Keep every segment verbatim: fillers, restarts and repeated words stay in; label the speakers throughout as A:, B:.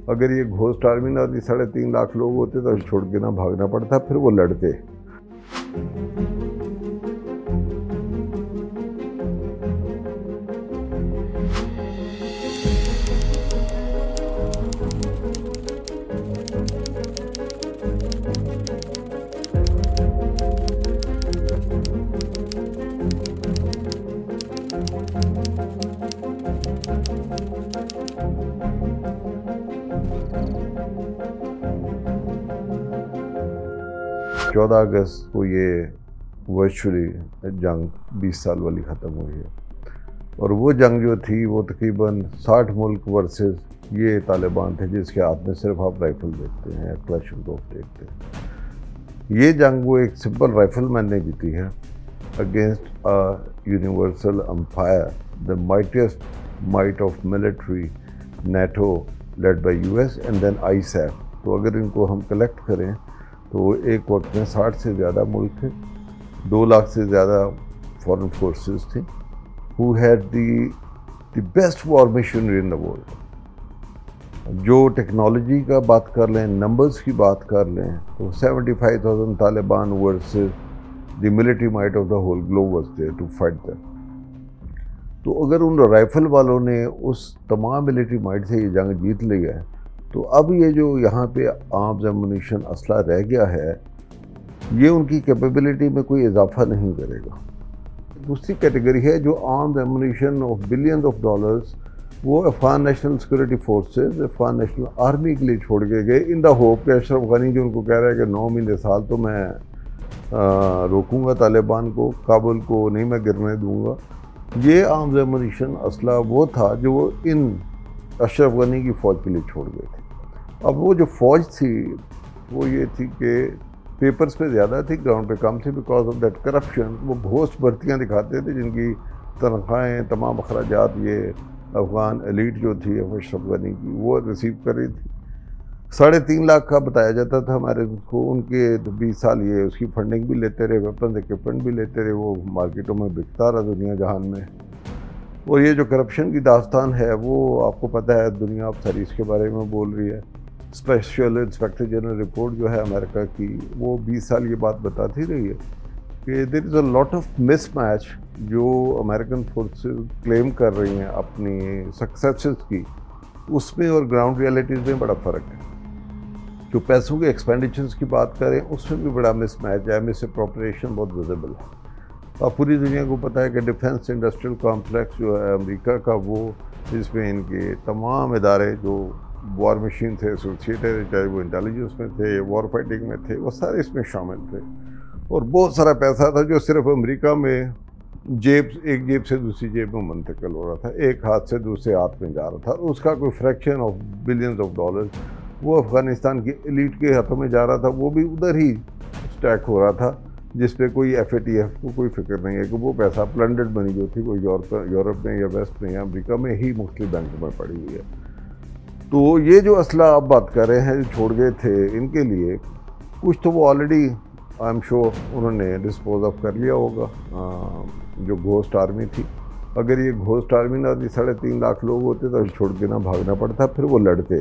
A: अगर ये ghost army ना होती, साढ़े तीन लाख लोग होते तो छोड़ के ना भागना पड़ता, फिर वो लड़ते। चौदह अगस्त को ये वर्चुअली जंग बीस साल वाली ख़त्म हुई है, और वो जंग जो थी वो तकरीबन साठ मुल्क वर्सेस ये तालिबान थे जिसके हाथ में सिर्फ आप राइफल देखते हैं या क्लैशनकोफ देखते हैं। ये जंग वो एक सिंपल राइफलमैन ने जीती है against a universal empire, the mightiest might of military, NATO led by US and then ISAF. तो अगर इनको हम कलेक्ट करें तो एक वक्त में साठ से ज़्यादा मुल्क थे, दो लाख से ज़्यादा फॉरेन फोर्सेस थी, who had the the best war machinery in the world. जो टेक्नोलॉजी का बात कर लें, नंबर्स की बात कर लें, तो seventy five thousand Taliban versus the military might of the whole globe was there to fight them. तो अगर उन राइफल वालों ने उस तमाम मिलिट्री माइट से ये जंग जीत ली है, तो अब ये जो यहाँ पे आर्म्स एमुनिशन असला रह गया है, ये उनकी कैपेबिलिटी में कोई इजाफा नहीं करेगा। दूसरी कैटेगरी है जो arms ammunition of billions of dollars, वो Afghan national security forces, Afghan national army के लिए छोड़ के गए इन द होप कि अशरफ गनी जो उनको कह रहा है कि नौ महीने साल तो मैं रोकूंगा तालिबान को, काबुल को नहीं मैं गिरने दूंगा। ये आर्म्स एमुनिशन असला वो था जो वो इन अशरफ गनी की फ़ौज के लिए छोड़ गए थे। अब वो जो फ़ौज थी वो ये थी कि पेपर्स पे ज़्यादा थी, ग्राउंड पे कम थी, बिकॉज ऑफ दैट करप्शन। वो घोस्ट भर्तियाँ दिखाते थे जिनकी तनख्वाहें, तमाम अखराजात ये अफ़गान एलीट जो थी अशरफ गनी की वो रिसीव कर रही थी। साढ़े तीन लाख का बताया जाता था हमारे को, उनके तो बीस साल ये उसकी फंडिंग भी लेते रहे, वेपन इक्विपमेंट भी लेते रहे, वो मार्केटों में बिकता रहा दुनिया जहान में। और ये जो करप्शन की दास्तान है वो आपको पता है, दुनिया अब सारी इसके बारे में बोल रही है। स्पेशल इंस्पेक्टर जनरल रिपोर्ट जो है अमेरिका की, वो बीस साल ये बात बताती रही है कि there is a lot of mismatch जो अमेरिकन फोर्सेस क्लेम कर रही हैं अपनी सक्सेसेस की, उसमें और ग्राउंड रियलिटीज़ में बड़ा फ़र्क है। जो पैसों के एक्सपेंडिचर्स की बात करें उसमें भी बड़ा मिसमैच है, मिस अप्रोप्रिएशन बहुत विजिबल है। अब पूरी दुनिया को पता है कि डिफेंस इंडस्ट्रियल कॉम्प्लेक्स जो है अमेरिका का, वो जिसमें इनके तमाम इदारे जो वॉर मशीन थे एसोसिएटेड, चाहे वो इंटेलिजेंस में थे, वॉर फाइटिंग में थे, वो सारे इसमें शामिल थे। और बहुत सारा पैसा था जो सिर्फ अमेरिका में जेब एक जेब से दूसरी जेब में मुंतकिल हो रहा था, एक हाथ से दूसरे हाथ में जा रहा था। उसका कोई fraction of billions of dollar वो अफ़गानिस्तान की एलीट के हाथों में जा रहा था, वो भी उधर ही स्टैक हो रहा था, जिस पे कोई एफ ए टी एफ को कोई फिक्र नहीं है कि वो पैसा प्लंडर्ड मनी जो थी वो यूरोप यूरोप में या वेस्ट में या अमेरिका में ही मुख्तलिफ बैंकों में पड़ी हुई है। तो ये जो असला आप बात कर रहे हैं जो छोड़ गए थे, इनके लिए कुछ तो वो ऑलरेडी आई एम श्योर उन्होंने डिस्पोज ऑफ कर लिया होगा। जो घोस्ट आर्मी थी, अगर ये घोस्ट आर्मी ना होती, साढ़े तीन लाख लोग होते तो छोड़ के ना भागना पड़ता, फिर वो लड़ते।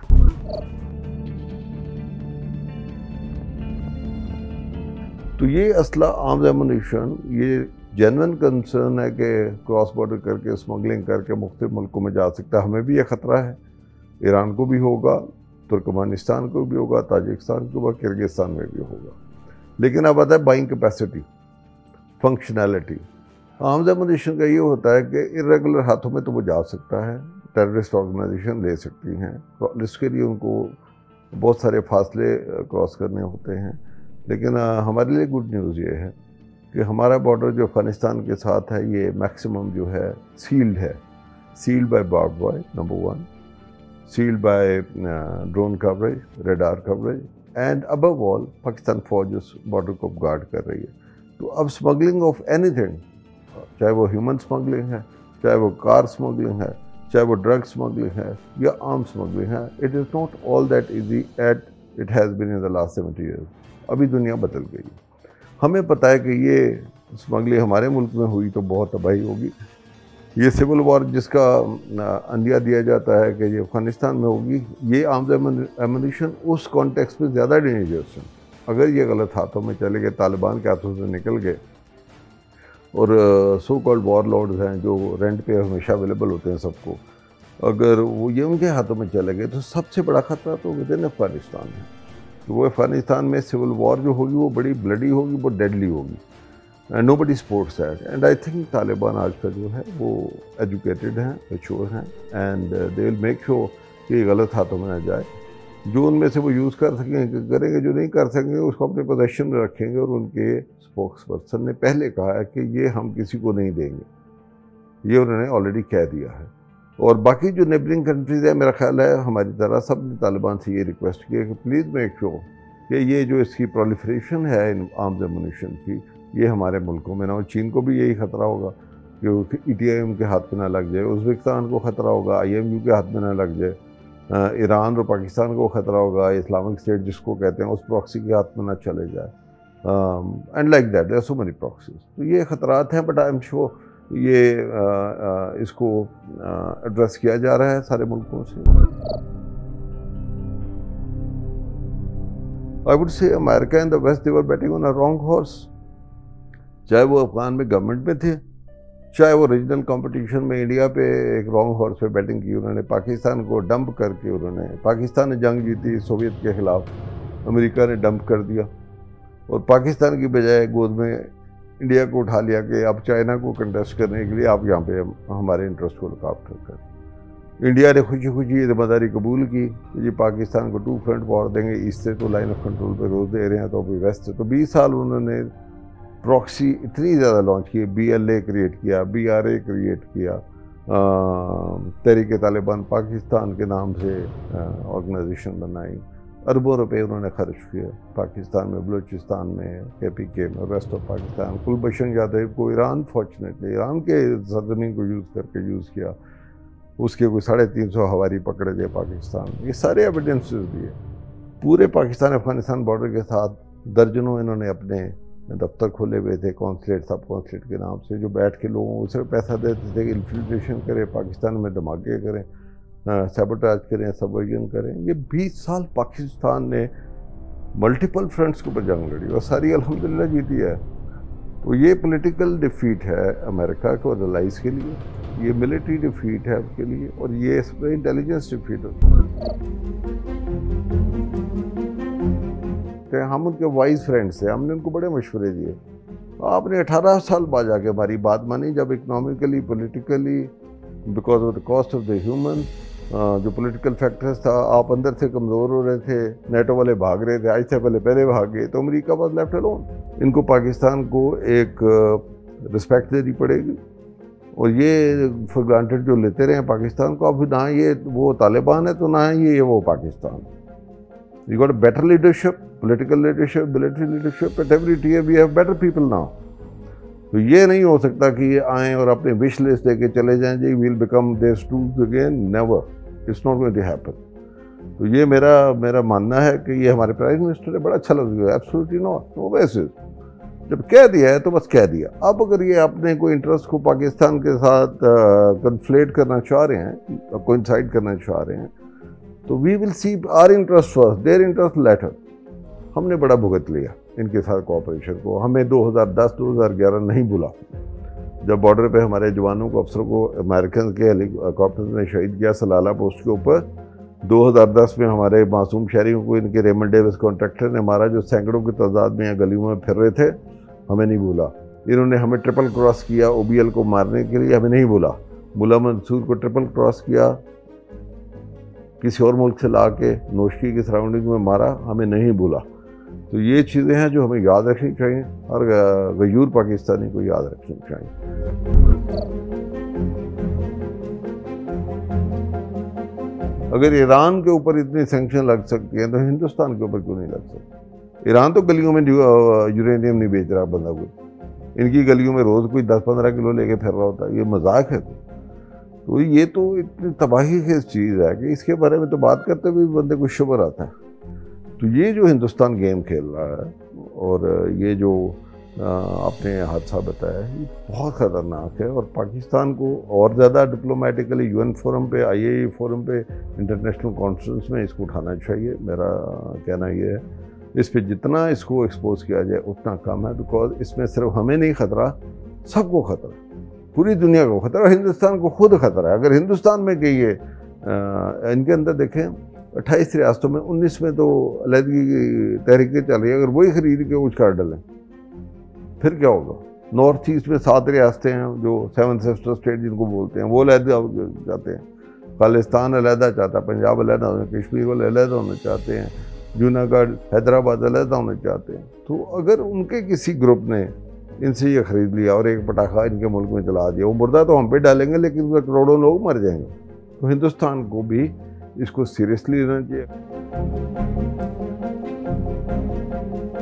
A: तो ये असला आर्म्स एमुनिशन ये जेन्युइन कंसर्न है कि क्रॉस बॉर्डर करके स्मगलिंग करके मुख्तलिफ मुल्कों में जा सकता है। हमें भी ये ख़तरा है, ईरान को भी होगा, तुर्कमानिस्तान को भी होगा, ताजिकिस्तान को होगा, किर्गिस्तान में भी होगा। लेकिन अब आता है buying capacity, functionality. Arms ammunition का ये होता है कि इरेगुलर हाथों में तो वो जा सकता है, टेररिस्ट ऑर्गेनाइजेशन ले सकती हैं, इसके लिए उनको बहुत सारे फासले क्रॉस करने होते हैं। लेकिन हमारे लिए गुड न्यूज़ ये है कि हमारा बॉर्डर जो अफ़गानिस्तान के साथ है ये मैक्सिमम जो है सील्ड है, sealed by barb wire number one, sealed by drone coverage, radar coverage, and above all Pakistan फौज उस बॉर्डर को गार्ड कर रही है। तो अब स्मगलिंग ऑफ एनीथिंग, चाहे वो ह्यूमन स्मगलिंग है, चाहे वो कार स्मगलिंग है, चाहे वो ड्रग स्मगलिंग है या आर्म स्मगलिंग है, it is not all that easy as it has been in the last seventy years. अभी दुनिया बदल गई। हमें पता है कि ये स्मगलिंग हमारे मुल्क में हुई तो बहुत तबाही होगी, ये सिविल वॉर जिसका अंदिया दिया जाता है कि ये अफगानिस्तान में होगी, ये आर्म्स एमुनिशन उस कॉन्टेक्स्ट में ज़्यादा डेंजरस है। अगर ये गलत हाथों में चले गए, तालिबान के हाथों से निकल गए, और सो कॉल्ड वॉर लॉर्ड्स हैं जो रेंट पे हमेशा अवेलेबल होते हैं सबको, अगर वो ये उनके हाथों में चले गए तो सबसे बड़ा खतरा तो विद इन अफगानिस्तान है। तो वो अफगानिस्तान में सिविल वॉर जो होगी वो बड़ी ब्लडी होगी, बहुत डेडली होगी, and nobody supports that. And I think Taliban आज का जो है वो एजुकेटेड हैं, मैच्योर हैं, and they will make sure कि गलत हाथों में ना जाए। जो उनमें से वो यूज़ कर सकेंगे करेंगे, जो नहीं कर सकेंगे उसको अपने पोजेशन में रखेंगे। और उनके स्पोक्स पर्सन ने पहले कहा है कि ये हम किसी को नहीं देंगे, ये उन्होंने ऑलरेडी कह दिया है। और बाकी जो नेबरिंग कंट्रीज़ है, मेरा ख्याल है हमारी तरह सब ने तालिबान से ये रिक्वेस्ट की है कि प्लीज़ मेक श्योर कि ये जो इसकी प्रोलिफरेशन है इन आर्म्स एमुनिशन की, ये हमारे मुल्कों में ना हो। चीन को भी यही ख़तरा होगा कि ई टी आई एम के हाथ में ना लग जाए, उज़्बेकिस्तान को ख़तरा होगा आई एम यू के हाथ में ना लग जाए, ईरान और पाकिस्तान को ख़तरा होगा इस्लामिक स्टेट जिसको कहते हैं उस प्रॉक्सी के हाथ में ना चले जाए, and like that there are so many proxies. तो ये ख़तरात हैं, बट आई एम श्योर ये आ, आ, इसको एड्रेस किया जा रहा है सारे मुल्कों से। I would say America and the west they were betting on a wrong horse, चाहे वो अफगान में गवर्नमेंट में थे, चाहे वो रीजनल कंपटीशन में इंडिया पे एक रॉन्ग हॉर्स पे बैटिंग की उन्होंने। पाकिस्तान को डंप करके उन्होंने, पाकिस्तान ने जंग जीती सोवियत के ख़िलाफ़, अमेरिका ने डंप कर दिया, और पाकिस्तान की बजाय गोद में इंडिया को उठा लिया कि अब चाइना को कंटेस्ट करने के लिए आप यहाँ पे हमारे इंटरेस्ट को लुक आफ्टर करें। इंडिया ने खुशी खुशी ये जिम्मेदारी कबूल की कि जी पाकिस्तान को टू फ्रंट वॉर देंगे, ईस्ट से तो लाइन ऑफ कंट्रोल पे रोज़ दे रहे हैं, तो अभी वेस्ट से। तो बीस साल उन्होंने प्रॉक्सी इतनी ज़्यादा लॉन्च की, बी एल ए क्रिएट किया, बी आर ए क्रिएट किया, तहरीक तालिबान पाकिस्तान के नाम से ऑर्गेनाइजेशन बनाई, अरबों रुपए उन्होंने खर्च किए पाकिस्तान में, बलूचिस्तान में, के पी के में, वेस्ट ऑफ पाकिस्तान। कुलभूषण जाधव को ईरान, फॉर्चुनेटली ईरान के सरजमीन को यूज़ करके यूज़ किया, उसके कोई साढ़े तीन सौ हवारी पकड़े गए पाकिस्तान। ये सारे एविडेंसेस दिए। पूरे पाकिस्तान अफगानिस्तान बॉर्डर के साथ दर्जनों इन्होंने अपने दफ्तर खोले हुए थे, कौंसलेट, सब कौंसलेट के नाम से, जो बैठ के लोगों को सिर्फ पैसा देते थे कि इन्फिल्ट्रेशन करें, पाकिस्तान में धमाके करें, सैबोटाज करें, सबवर्जन करें। ये बीस साल पाकिस्तान ने मल्टीपल फ्रंट्स के ऊपर जंग लड़ी और सारी अल्हम्दुलिल्लाह जीती है। तो ये पॉलिटिकल डिफीट है अमेरिका को और एलाइज के लिए, ये मिलिट्री डिफीट है उसके लिए, और ये इंटेलिजेंस डिफीट होती है। हम उनके वाइज फ्रेंड्स थे, हमने उनको बड़े मशवरे दिए। आपने अठारह साल बाद जाके हमारी बात मानी, जब economically, politically, because of the cost of the human, जो पॉलिटिकल फैक्टर्स था, आप अंदर से कमज़ोर हो रहे थे, नेटो वाले भाग रहे थे, आज से पहले पहले भाग गए, तो अमेरिका वाज लेफ्ट अलोन। इनको पाकिस्तान को एक रिस्पेक्ट देनी पड़ेगी, और ये फॉर ग्रांटेड जो लेते रहे पाकिस्तान को, अब ना ये वो तालिबान है तो ना ये वो Pakistan. You got better leadership, political leadership, military leadership, at every tier we have better people now. तो ये नहीं हो सकता कि ये आएँ और अपने विश लिस्ट लेके चले जाएं, जी will become their tools again, never, it's not going to happen. तो ये मेरा मेरा मानना है कि ये हमारे प्राइम मिनिस्टर ने बड़ा अच्छा लफ्ज़ किया, एब्सोल्युटली नॉट, नो बेसिस। जब कह दिया है तो बस कह दिया। अब अगर ये अपने कोई इंटरेस्ट को पाकिस्तान के साथ कन्फ्लेट करना चाह रहे हैं, कोइंसाइड करना चाह रहे हैं, तो we will see our interest first, their interest later. हमने बड़ा भुगत लिया इनके साथ कोऑपरेशन को। हमें दो हज़ार दस दो हज़ार ग्यारह नहीं बुला, जब बॉर्डर पे हमारे जवानों को, अफसरों को अमेरिकन के हेलीकॉप्टर ने शहीद किया सलाला पोस्ट के ऊपर। दो हज़ार दस में हमारे मासूम शहरियों को इनके रेमंड डेविस कॉन्ट्रैक्टर ने मारा, जो सैकड़ों की तादाद में यहाँ गलियों में फिर रहे थे, हमें नहीं भूला। इन्होंने हमें ट्रिपल क्रॉस किया ओ बी एल को मारने के लिए, हमें नहीं भूला। मुला मंसूर को ट्रिपल क्रॉस किया, किसी और मुल्क से ला के नोशकी की सराउंडिंग में मारा, हमें नहीं भूला। तो ये चीज़ें हैं जो हमें याद रखनी चाहिए, और गयूर पाकिस्तानी को याद रखनी चाहिए। अगर ईरान के ऊपर इतनी सैंक्शन लग सकती हैं तो हिंदुस्तान के ऊपर क्यों नहीं लग सकती? ईरान तो गलियों में यूरेनियम नहीं बेच रहा बंदा कोई, इनकी गलियों में रोज़ कोई दस पंद्रह किलो लेके फिर रहा होता है, ये मजाक है। तो ये तो इतनी तबाही की चीज़ है कि इसके बारे में तो बात करते हुए बंदे को शुबर आता है। तो ये जो हिंदुस्तान गेम खेल रहा है, और ये जो आपने हादसा बताया है, ये बहुत ख़तरनाक है। और पाकिस्तान को और ज़्यादा डिप्लोमेटिकली यूएन फोरम पे, आईएई फोरम पे, इंटरनेशनल कॉन्फ्रेंस में इसको उठाना चाहिए। मेरा कहना ये है इस पे जितना इसको एक्सपोज किया जाए उतना कम है, बिकॉज इसमें सिर्फ हमें नहीं खतरा, सबको खतरा, पूरी दुनिया को खतरा, हिंदुस्तान को खुद खतरा है। अगर हिंदुस्तान में गई है, इनके अंदर देखें अट्ठाईस रियासतों में उन्नीस में तो अलहदगी की तहरीकें चल रही है, अगर वही खरीद के कुछ कर डालें फिर क्या होगा। नॉर्थ ईस्ट में सात रियासतें हैं जो सेवन सिस्टर स्टेट जिनको बोलते हैं, वो अलहदा चाहते हैं, खालिस्तान अलहदा चाहता है, पंजाब अलहदा होना, कश्मीर वाले अलहदा होना चाहते हैं, जूनागढ़ हैदराबाद अलहदा होना चाहते हैं। तो अगर उनके किसी ग्रुप ने इनसे ये खरीद लिया और एक पटाखा इनके मुल्क में चला दिया, वो मुर्दा तो हम पे डालेंगे लेकिन उसमें करोड़ों लोग मर जाएंगे। तो हिंदुस्तान को भी इसको सीरियसली लेना चाहिए।